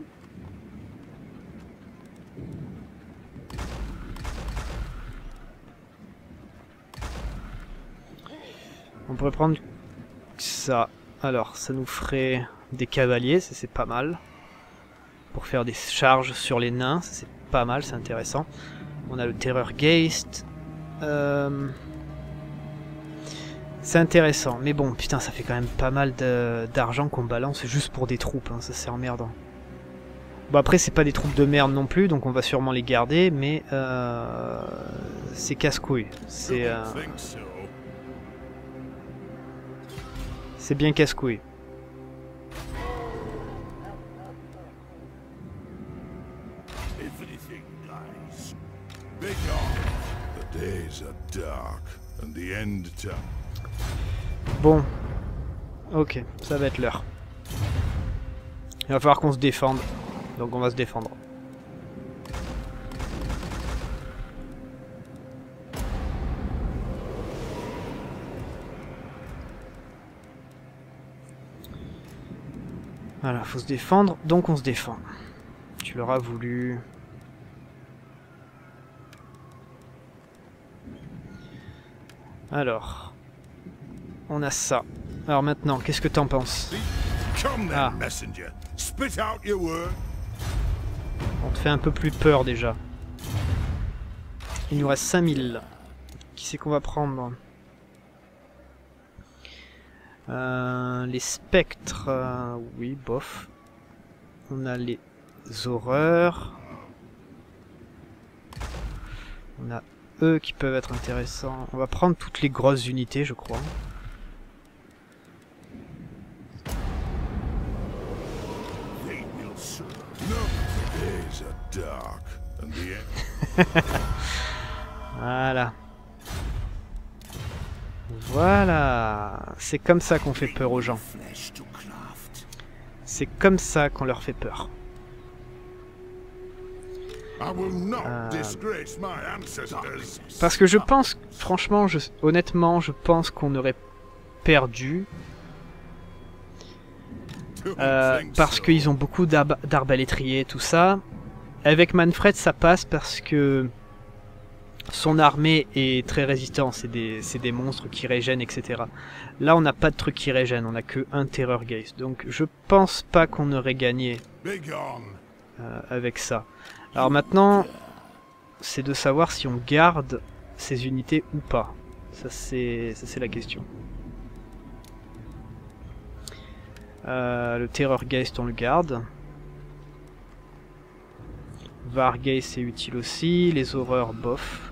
On pourrait prendre ça. Alors, ça nous ferait des cavaliers, ça c'est pas mal. Pour faire des charges sur les nains, ça c'est pas mal, c'est intéressant. On a le Terrorgeist. Euh... C'est intéressant, mais bon, putain, ça fait quand même pas mal d'argent qu'on balance juste pour des troupes, hein, ça c'est emmerdant. Bon après, c'est pas des troupes de merde non plus, donc on va sûrement les garder, mais euh... c'est casse-couille. C'est... Euh... C'est bien casse-couille. Bon. Ok, ça va être l'heure. Il va falloir qu'on se défende. Donc on va se défendre. Voilà, faut se défendre, donc on se défend. Tu l'auras voulu. Alors, on a ça. Alors maintenant, qu'est-ce que t'en penses? Ah. On te fait un peu plus peur déjà. Il nous reste cinq mille. Qui c'est qu'on va prendre? Euh, les spectres, euh, oui, bof. On a les horreurs. On a eux qui peuvent être intéressants. On va prendre toutes les grosses unités, je crois. Voilà. Voilà, c'est comme ça qu'on fait peur aux gens. C'est comme ça qu'on leur fait peur. Euh... Parce que je pense, franchement, je, honnêtement, je pense qu'on aurait perdu euh, parce qu'ils ont beaucoup d'arbalétriers, tout ça. Avec Manfred, ça passe parce que son armée est très résistante, c'est des, des monstres qui régènent, et cetera. Là, on n'a pas de truc qui régène, on n'a que un Terrorgeist. Donc, je pense pas qu'on aurait gagné euh, avec ça. Alors maintenant, c'est de savoir si on garde ces unités ou pas. Ça, c'est la question. Euh, le Terrorgeist, on le garde. Vargeist, c'est utile aussi. Les horreurs, bof.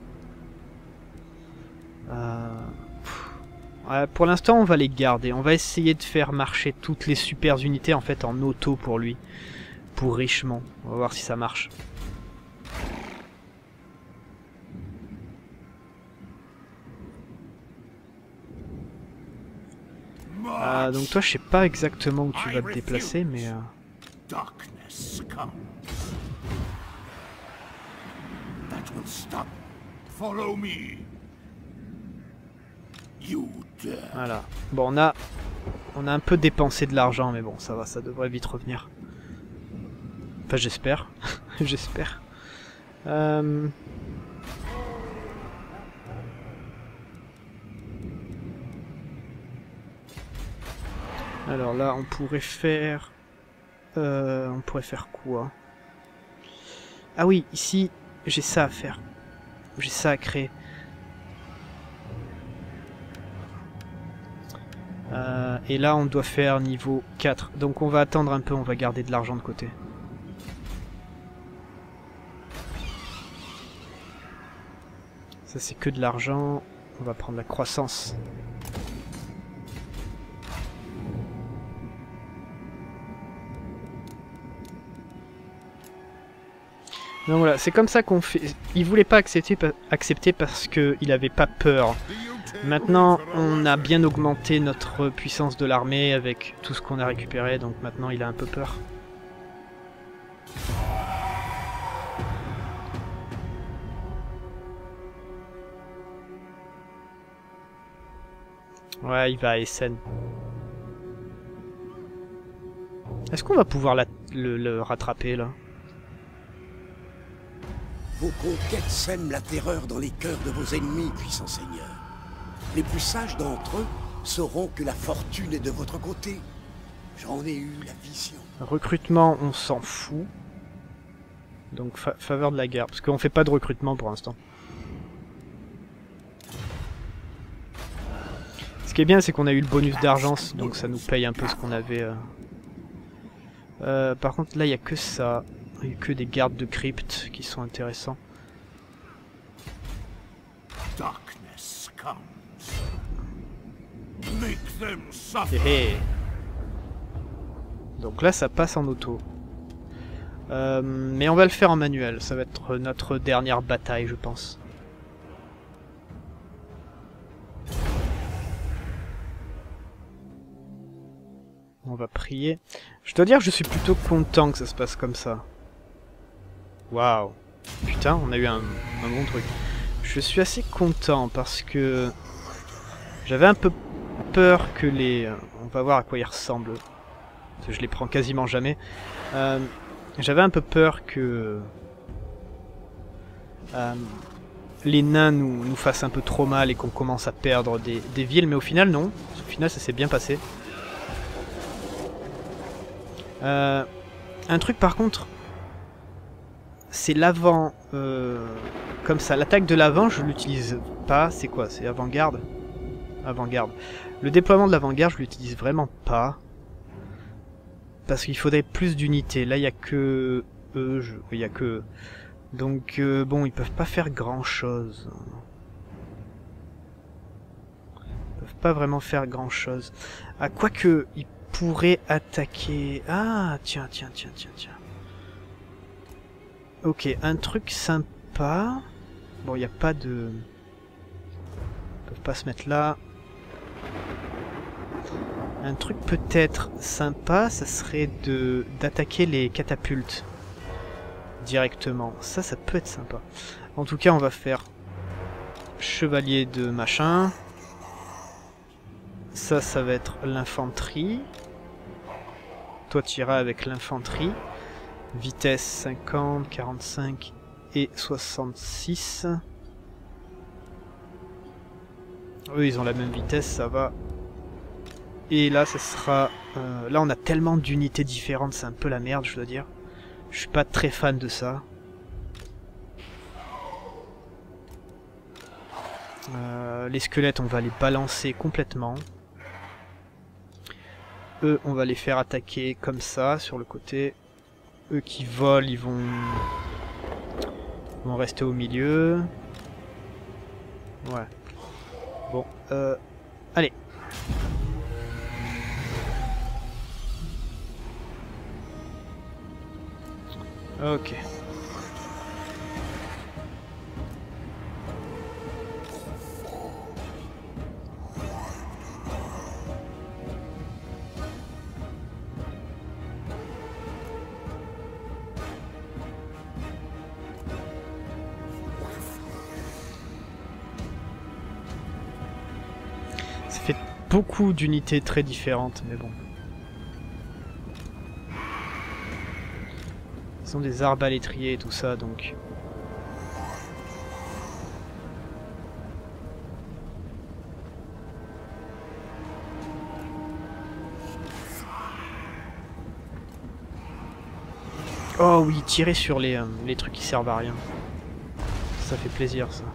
Euh... Ouais, pour l'instant, on va les garder. On va essayer de faire marcher toutes les super unités en fait en auto pour lui. Pour Richemont. On va voir si ça marche. Euh, donc toi, je sais pas exactement où tu vas te déplacer, mais... Euh... Voilà. Bon, on a, on a un peu dépensé de l'argent, mais bon, ça va, ça devrait vite revenir. Enfin, j'espère. J'espère. Euh... Alors là, on pourrait faire... Euh, on pourrait faire quoi? Ah oui, ici, j'ai ça à faire. J'ai ça à créer. Euh, et là, on doit faire niveau quatre. Donc on va attendre un peu, on va garder de l'argent de côté. Ça, c'est que de l'argent. On va prendre la croissance. Donc voilà, c'est comme ça qu'on fait. Il voulait pas accepter, accepter parce qu'il avait pas peur. Maintenant, on a bien augmenté notre puissance de l'armée avec tout ce qu'on a récupéré, donc maintenant il a un peu peur. Ouais, il va à Essen. Est-ce qu'on va pouvoir la, le, le rattraper là? Vos conquêtes sèment la terreur dans les cœurs de vos ennemis, puissant seigneur. Les plus sages d'entre eux sauront que la fortune est de votre côté. J'en ai eu la vision. Recrutement, on s'en fout. Donc fa faveur de la guerre, parce qu'on fait pas de recrutement pour l'instant. Ce qui est bien, c'est qu'on a eu le bonus d'argent, donc ça nous paye un peu ce qu'on avait. Euh... Euh, par contre, là, il n'y a que ça. Il n'y a que des gardes de crypte qui sont intéressants. Hé hé. Donc là, ça passe en auto. Euh, mais on va le faire en manuel. Ça va être notre dernière bataille, je pense. On va prier. Je dois dire que je suis plutôt content que ça se passe comme ça. Waouh. Putain, on a eu un, un bon truc. Je suis assez content parce que j'avais un peu peur que les... On va voir à quoi ils ressemblent. Parce que je les prends quasiment jamais. Euh, j'avais un peu peur que euh, les nains nous, nous fassent un peu trop mal et qu'on commence à perdre des, des villes. Mais au final, non. Au final, ça s'est bien passé. Euh, un truc par contre... C'est l'avant, euh, comme ça. L'attaque de l'avant, je l'utilise pas. C'est quoi? C'est avant-garde? Avant-garde. Le déploiement de l'avant-garde, je l'utilise vraiment pas. Parce qu'il faudrait plus d'unités. Là, il n'y a que eux. Je... Il y a que... Donc, euh, bon, ils peuvent pas faire grand-chose. Ils peuvent pas vraiment faire grand-chose. Ah, quoique, ils pourraient attaquer... Ah, tiens, tiens, tiens, tiens, tiens. Ok, un truc sympa. Bon, il n'y a pas de... Ils peuvent pas se mettre là. Un truc peut-être sympa, ça serait de d'attaquer les catapultes directement. Ça, ça peut être sympa. En tout cas, on va faire chevalier de machin. Ça, ça va être l'infanterie. toi tu iras avec l'infanterie. Vitesse cinquante, quarante-cinq et soixante-six. Eux ils ont la même vitesse, ça va. Et là ça sera... Euh, là on a tellement d'unités différentes, c'est un peu la merde je dois dire. Je suis pas très fan de ça. Euh, les squelettes on va les balancer complètement. Eux on va les faire attaquer comme ça sur le côté. Eux qui volent ils vont, ils vont rester au milieu. Ouais. Bon, euh... allez. Ok. Ça fait beaucoup d'unités très différentes, mais bon. Ils ont des arbalétriers et tout ça, donc... Oh oui, tirer sur les, euh, les trucs qui servent à rien. Ça fait plaisir, ça.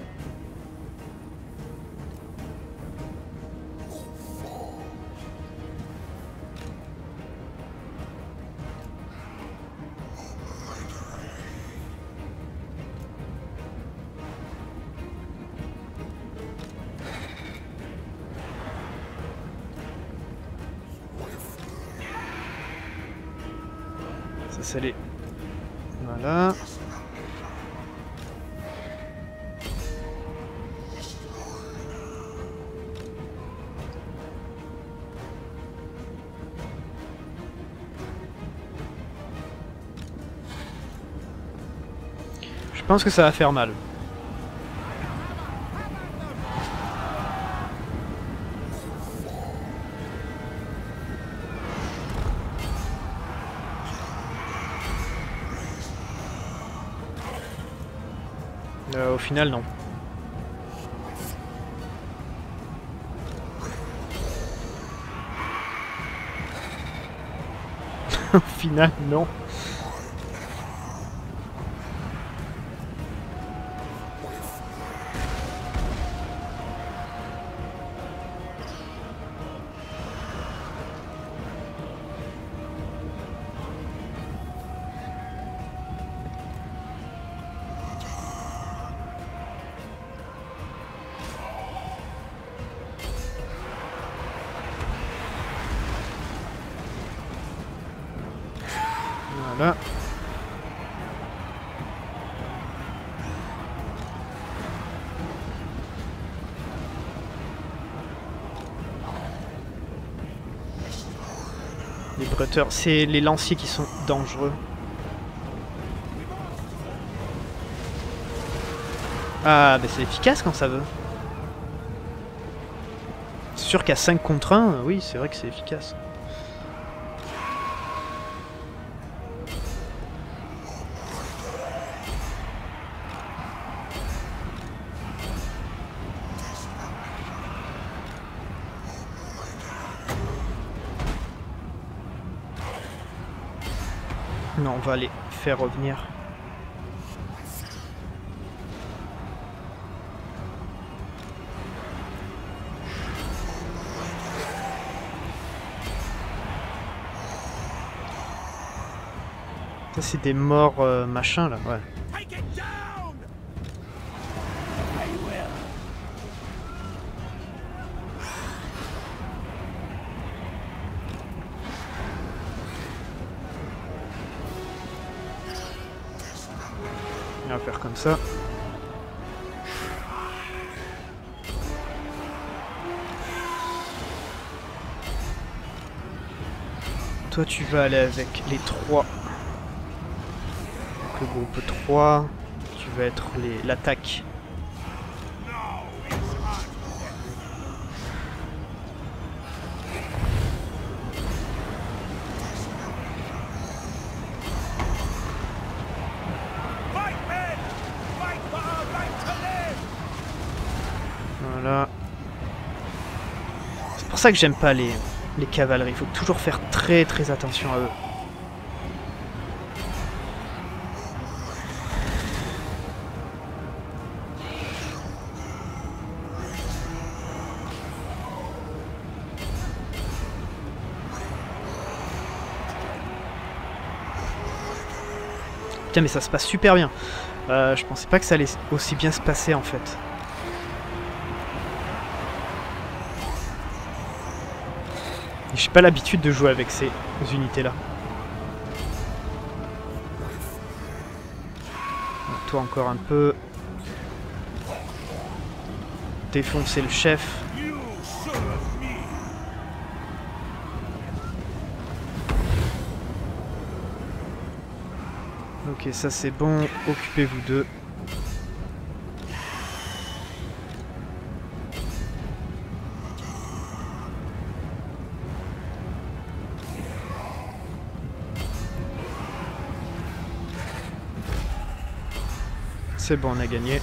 Ça, c'est les... Voilà. Je pense que ça va faire mal. Euh, au final, non. Au final, non. Voilà. Les bretteurs, c'est les lanciers qui sont dangereux. Ah, bah c'est efficace quand ça veut. C'est sûr qu'à cinq contre un, oui, c'est vrai que c'est efficace. Non, on va les faire revenir. Ça c'est des morts euh, machin là, ouais. On va faire comme ça. Toi tu vas aller avec les trois. Le groupe trois. Tu vas être l'attaque. ça que j'aime pas les, les cavaleries. Il faut toujours faire très très attention à eux. Putain, mais ça se passe super bien. Euh, je pensais pas que ça allait aussi bien se passer en fait. J'ai pas l'habitude de jouer avec ces unités là. Toi encore un peu. Défoncer le chef. Ok, ça c'est bon, occupez-vous d'eux. C'est bon, on a gagné.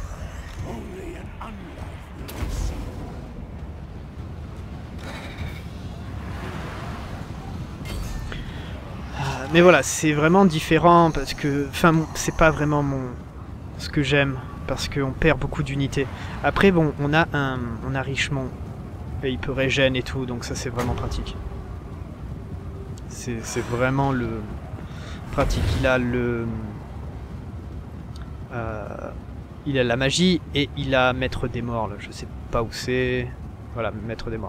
Mais voilà, c'est vraiment différent parce que, enfin, c'est pas vraiment mon ce que j'aime parce qu'on perd beaucoup d'unités. Après, bon, on a un, on a Richemont et il peut régène et tout, donc ça c'est vraiment pratique. C'est vraiment le pratique. Il a le, euh, il a la magie et il a Maître des Morts. Là. Je sais pas où c'est. Voilà, Maître des Morts.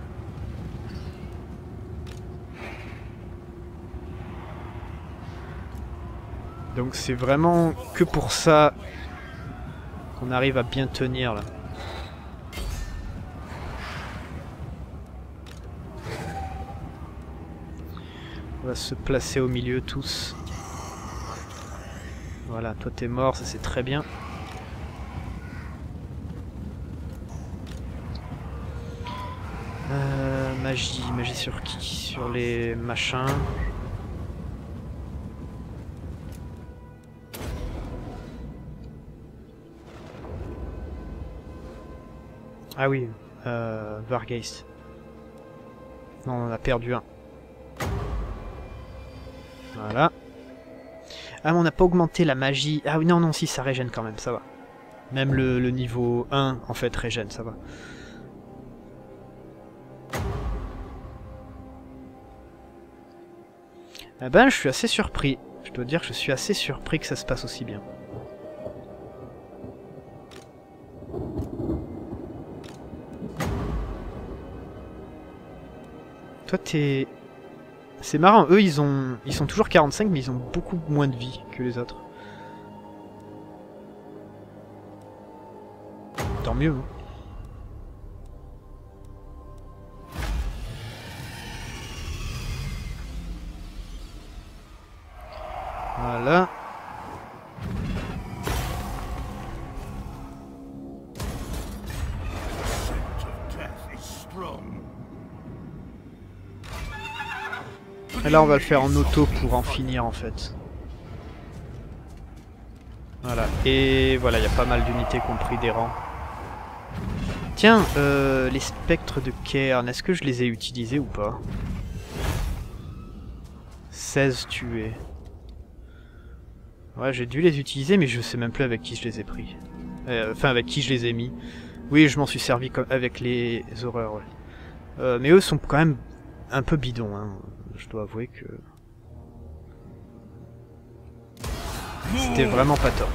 Donc c'est vraiment que pour ça qu'on arrive à bien tenir là. On va se placer au milieu tous. Voilà, toi t'es mort, ça c'est très bien. Euh, magie, magie sur qui? Sur les machins. Ah oui, euh, Vargeist. Non, on en a perdu un. Voilà. Ah, mais on n'a pas augmenté la magie. Ah oui, non, non, si, ça régène quand même, ça va. Même le, le niveau un, en fait, régène, ça va. Eh ben, je suis assez surpris. Je dois dire que je suis assez surpris que ça se passe aussi bien. Toi, t'es... C'est marrant, eux, ils ont, ils sont toujours quarante-cinq, mais ils ont beaucoup moins de vie que les autres. Tant mieux. Hein. Voilà. Et là on va le faire en auto pour en finir en fait. Voilà, et voilà, il y a pas mal d'unités qui ont pris des rangs. Tiens, euh, les spectres de Cairn, est-ce que je les ai utilisés ou pas? seize tués. Ouais, j'ai dû les utiliser, mais je sais même plus avec qui je les ai pris. Euh, enfin, avec qui je les ai mis. Oui, je m'en suis servi comme avec les horreurs, ouais. Euh, mais eux sont quand même un peu bidons, hein. Je dois avouer que... C'était vraiment pas top.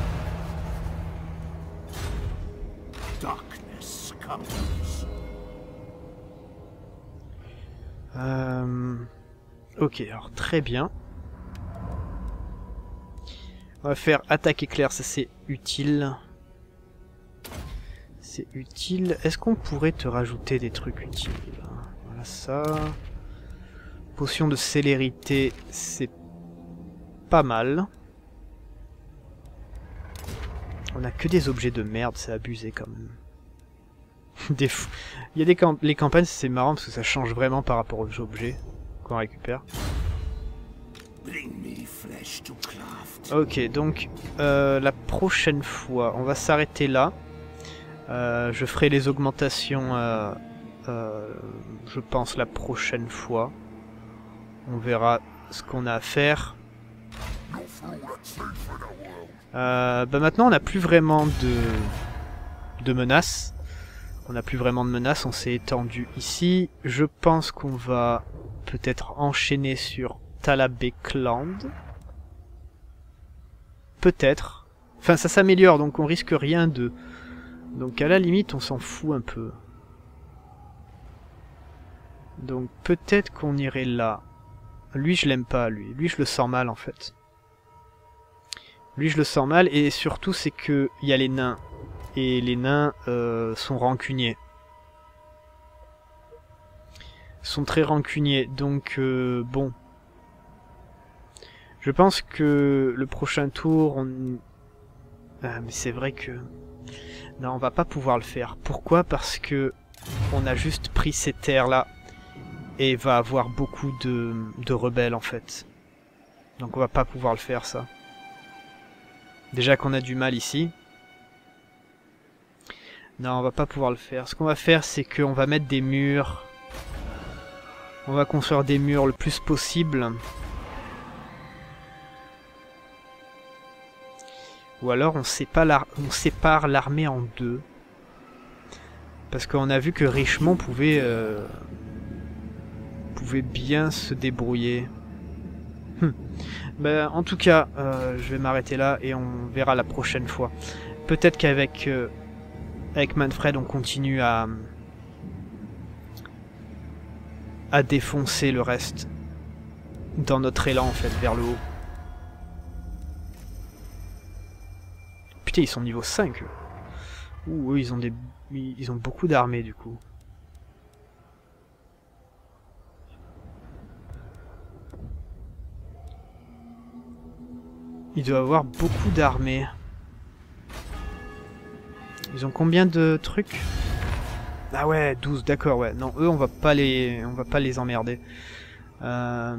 Euh... Ok, alors très bien. On va faire attaque éclair, ça c'est utile. C'est utile. Est-ce qu'on pourrait te rajouter des trucs utiles? Voilà ça. Potion de célérité, c'est pas mal. On a que des objets de merde, c'est abusé quand même. Des fous. Il y a des camp les campagnes, c'est marrant parce que ça change vraiment par rapport aux objets qu'on récupère. Ok, donc euh, la prochaine fois, on va s'arrêter là. Euh, je ferai les augmentations euh, euh, je pense, la prochaine fois. On verra ce qu'on a à faire. Euh, bah maintenant, on n'a plus vraiment de, de menaces. On n'a plus vraiment de menaces, on s'est étendu ici. Je pense qu'on va peut-être enchaîner sur Talabekland. Peut-être. Enfin, ça s'améliore, donc on risque rien de... Donc à la limite, on s'en fout un peu. Donc peut-être qu'on irait là. Lui, je l'aime pas, lui. Lui, je le sens mal, en fait. Lui, je le sens mal, et surtout, c'est que il y a les nains. Et les nains euh, sont rancuniers. Sont très rancuniers, donc euh, bon. Je pense que le prochain tour, on... Ah, mais c'est vrai que... Non, on va pas pouvoir le faire. Pourquoi? Parce que on a juste pris ces terres-là. Et il va avoir beaucoup de, de rebelles, en fait. Donc on va pas pouvoir le faire, ça. Déjà qu'on a du mal ici. Non, on va pas pouvoir le faire. Ce qu'on va faire, c'est qu'on va mettre des murs. On va construire des murs le plus possible. Ou alors on sépare, on sépare l'armée en deux. Parce qu'on a vu que Richemont pouvait, euh, pouvait bien se débrouiller. Hum. Ben, en tout cas, euh, je vais m'arrêter là et on verra la prochaine fois. Peut-être qu'avec... Euh, Avec Manfred, on continue à à défoncer le reste dans notre élan, en fait, vers le haut. Putain, ils sont niveau cinq. Ouh, eux, ils ont des ils ont beaucoup d'armées du coup. Ils doivent avoir beaucoup d'armées. Ils ont combien de trucs? Ah ouais, douze, d'accord, ouais. Non, eux, on va pas les on va pas les emmerder. Euh...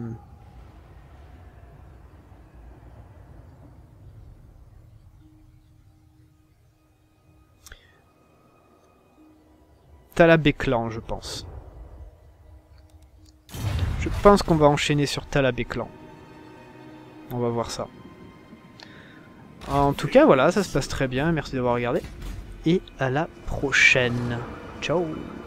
Talabekland, je pense. Je pense qu'on va enchaîner sur Talabekland. On va voir ça. En tout cas, voilà, ça se passe très bien. Merci d'avoir regardé. Et à la prochaine. Ciao.